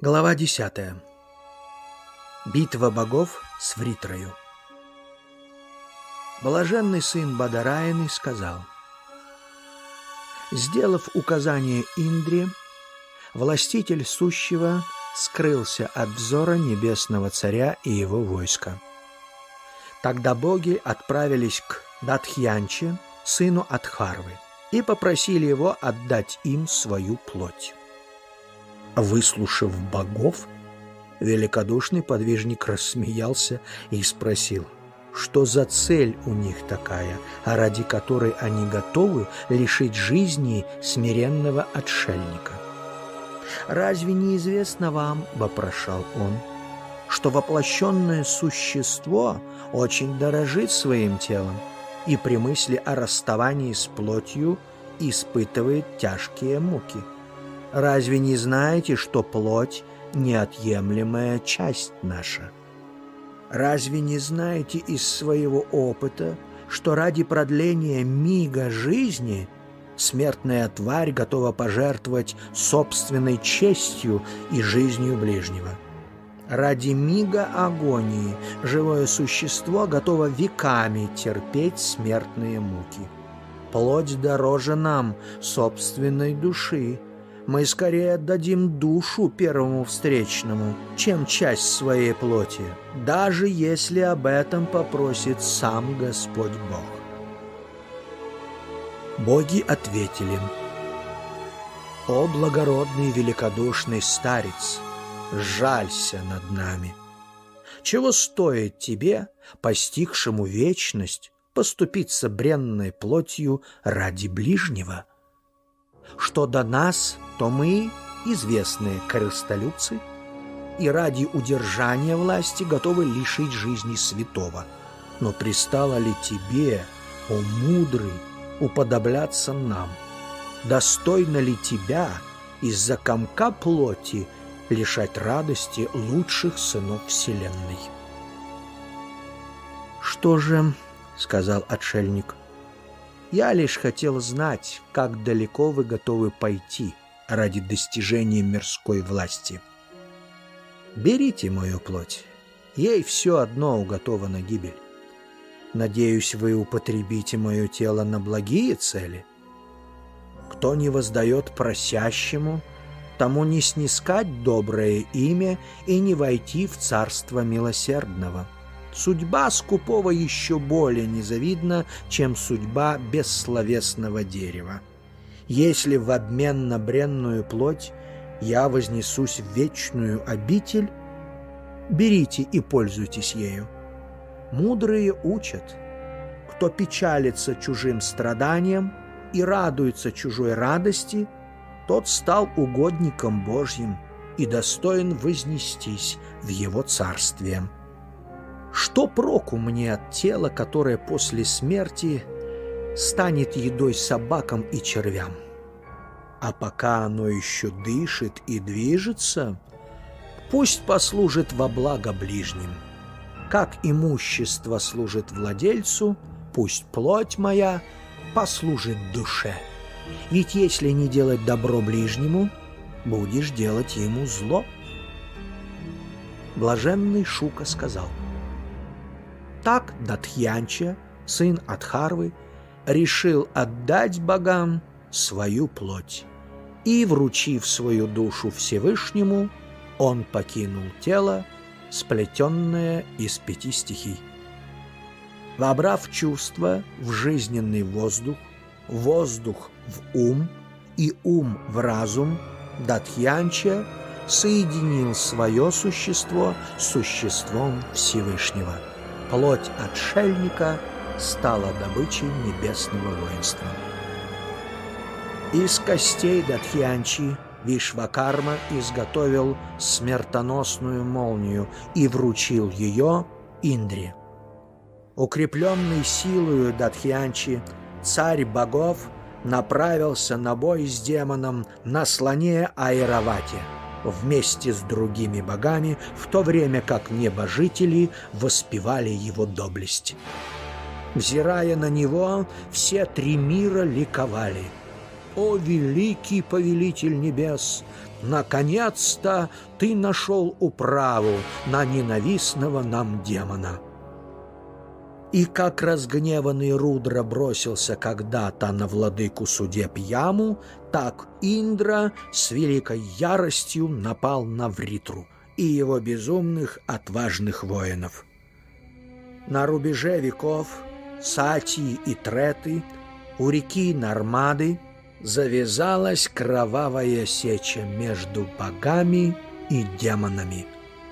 Глава 10. Битва богов с Вритрою. Блаженный сын Бадараины сказал: «Сделав указание Индре, властитель сущего скрылся от взора небесного царя и его войска. Тогда боги отправились к Датхьянче, сыну Адхарвы, и попросили его отдать им свою плоть. Выслушав богов, великодушный подвижник рассмеялся и спросил, что за цель у них такая, ради которой они готовы лишить жизни смиренного отшельника. «Разве не известно вам, — вопрошал он, — что воплощенное существо очень дорожит своим телом и при мысли о расставании с плотью испытывает тяжкие муки? Разве не знаете, что плоть — неотъемлемая часть наша? Разве не знаете из своего опыта, что ради продления мига жизни смертная тварь готова пожертвовать собственной честью и жизнью ближнего? Ради мига агонии живое существо готово веками терпеть смертные муки. Плоть дороже нам собственной души. Мы скорее отдадим душу первому встречному, чем часть своей плоти, даже если об этом попросит сам Господь Бог». Боги ответили: «О благородный великодушный старец, жалься над нами! Чего стоит тебе, постигшему вечность, поступиться бренной плотью ради ближнего? Что до нас, то мы известные корыстолюбцы и ради удержания власти готовы лишить жизни святого. Но пристало ли тебе, о мудрый, уподобляться нам? Достойно ли тебя из-за комка плоти лишать радости лучших сынов вселенной?» «Что же, — сказал отшельник, — я лишь хотел знать, как далеко вы готовы пойти ради достижения мирской власти. Берите мою плоть, ей все одно уготована гибель. Надеюсь, вы употребите мое тело на благие цели. Кто не воздаёт просящему, тому не снискать доброе имя и не войти в царство милосердного. Судьба скупого еще более незавидна, чем судьба бессловесного дерева. Если в обмен на бренную плоть я вознесусь в вечную обитель, берите и пользуйтесь ею. Мудрые учат: кто печалится чужим страданием и радуется чужой радости, тот стал угодником Божьим и достоин вознестись в его царствие. Что проку мне от тела, которое после смерти станет едой собакам и червям? А пока оно еще дышит и движется, пусть послужит во благо ближним. Как имущество служит владельцу, пусть плоть моя послужит душе. Ведь если не делать добро ближнему, будешь делать ему зло». Блаженный Шука сказал: «Так Датхьянча, сын Адхарвы, решил отдать богам свою плоть, и, вручив свою душу Всевышнему, он покинул тело, сплетенное из 5 стихий. Вобрав чувство в жизненный воздух, воздух в ум и ум в разум, Датхьянча соединил свое существо с существом Всевышнего. Плоть отшельника стала добычей небесного воинства. Из костей Датхьянчи Вишвакарма изготовил смертоносную молнию и вручил ее Индре. Укрепленный силою Датхьянчи, царь богов направился на бой с демоном на слоне Айравате вместе с другими богами, в то время как небожители воспевали его доблесть. Взирая на него, все 3 мира ликовали: «О великий повелитель небес! наконец-то ты нашел управу на ненавистного нам демона». И как разгневанный Рудра бросился когда-то на владыку судеб Яму, так Индра с великой яростью напал на Вритру и его безумных отважных воинов. На рубеже веков Сатии и Треты у реки Нармады завязалась кровавая сеча между богами и демонами.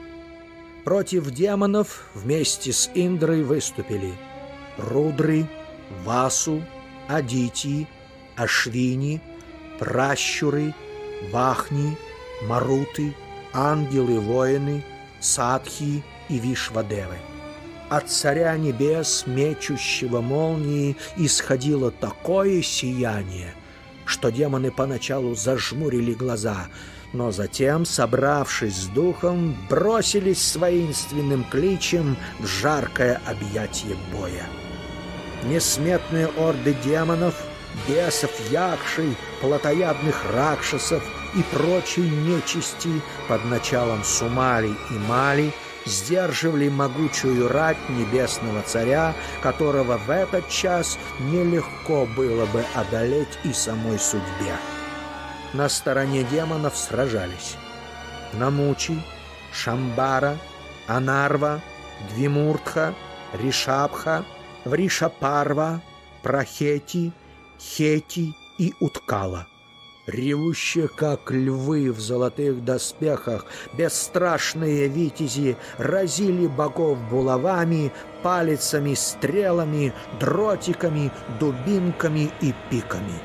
Против демонов вместе с Индрой выступили Рудры, Васу, Адити, Ашвини, Пращуры, Вахни, Маруты, ангелы-воины, Садхи и Вишвадевы. От царя небес, мечущего молнии, исходило такое сияние, что демоны поначалу зажмурили глаза, но затем, собравшись с духом, бросились с воинственным кличем в жаркое объятие боя. Несметные орды демонов, бесов, якшей, плотоядных ракшасов и прочей нечисти под началом Сумали и Мали сдерживали могучую рать небесного царя, которого в этот час нелегко было бы одолеть и самой судьбе. На стороне демонов сражались Намучи, Шамбара, Анарва, Двимуртха, Ришабха, Вришапарва, Прахети, Хети и Уткала. Ревущие, как львы в золотых доспехах, бесстрашные витязи разили богов булавами, палицами, стрелами, дротиками, дубинками и пиками.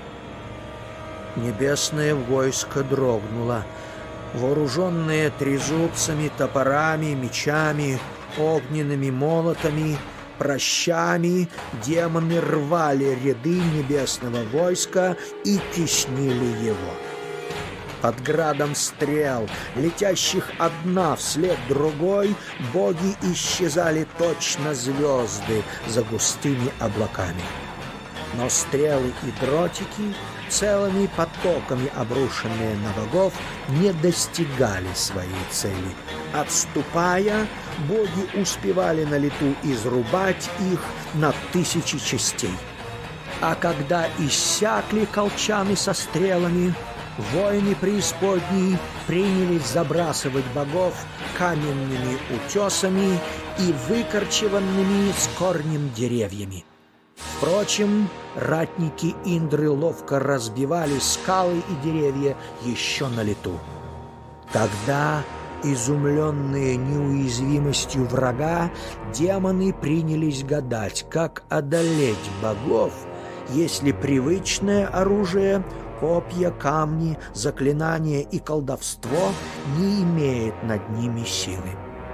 Небесное войско дрогнуло. Вооруженные трезубцами, топорами, мечами, огненными молотами, пращами, демоны рвали ряды небесного войска и теснили его. Под градом стрел, летящих одна вслед другой, боги исчезали точно звезды за густыми облаками. Но стрелы и дротики, целыми потоками обрушенные на богов, не достигали своей цели. Отступая, боги успевали на лету изрубать их на 1000 частей. А когда иссякли колчаны со стрелами, воины преисподней принялись забрасывать богов каменными утесами и выкорчеванными с корнем деревьями. Впрочем, ратники Индры ловко разбивали скалы и деревья еще на лету. Тогда, изумленные неуязвимостью врага, демоны принялись гадать, как одолеть богов, если привычное оружие, копья, камни, заклинания и колдовство не имеет над ними силы.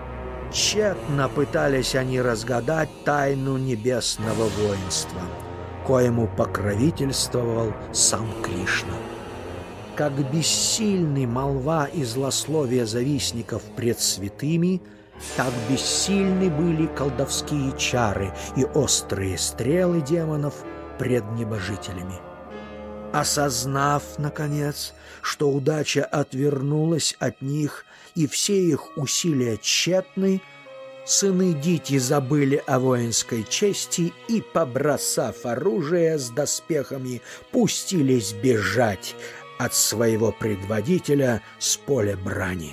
Тщетно пытались они разгадать тайну небесного воинства, коему покровительствовал сам Кришна. Как бессильны молва и злословие завистников пред святыми, так бессильны были колдовские чары и острые стрелы демонов пред небожителями. Осознав, наконец, что удача отвернулась от них и все их усилия тщетны, сыны Дити забыли о воинской чести и, побросав оружие с доспехами, пустились бежать от своего предводителя с поля брани.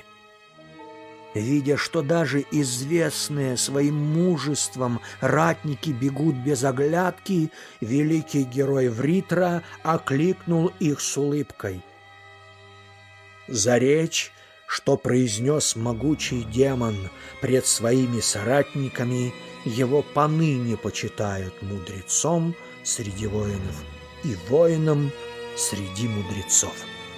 Видя, что даже известные своим мужеством ратники бегут без оглядки, великий герой Вритра окликнул их с улыбкой. За речь, что произнес могучий демон пред своими соратниками, его поныне почитают мудрецом среди воинов и воином среди мудрецов.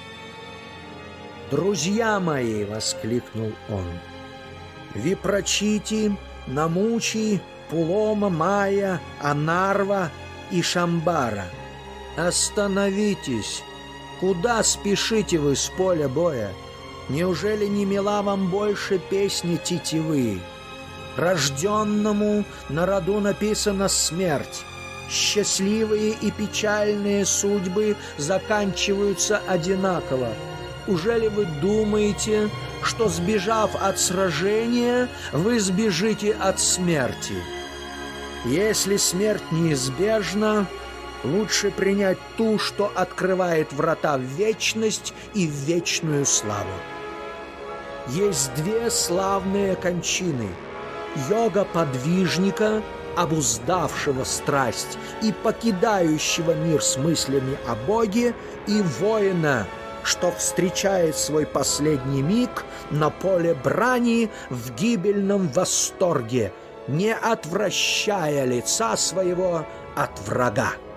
«Друзья мои!» — воскликнул он. «Випрочити, Намучи, Пулома, Майя, Анарва и Шамбара! Остановитесь! Куда спешите вы с поля боя? Неужели не мила вам больше песни тетивы? Рожденному на роду написана смерть. Счастливые и печальные судьбы заканчиваются одинаково. Ужели вы думаете, что, сбежав от сражения, вы сбежите от смерти? Если смерть неизбежна, лучше принять ту, что открывает врата в вечность и в вечную славу. Есть две славные кончины: йога подвижника, обуздавшего страсть и покидающего мир с мыслями о Боге, и воина, что встречает свой последний миг на поле брани в гибельном восторге, не отвращая лица своего от врага.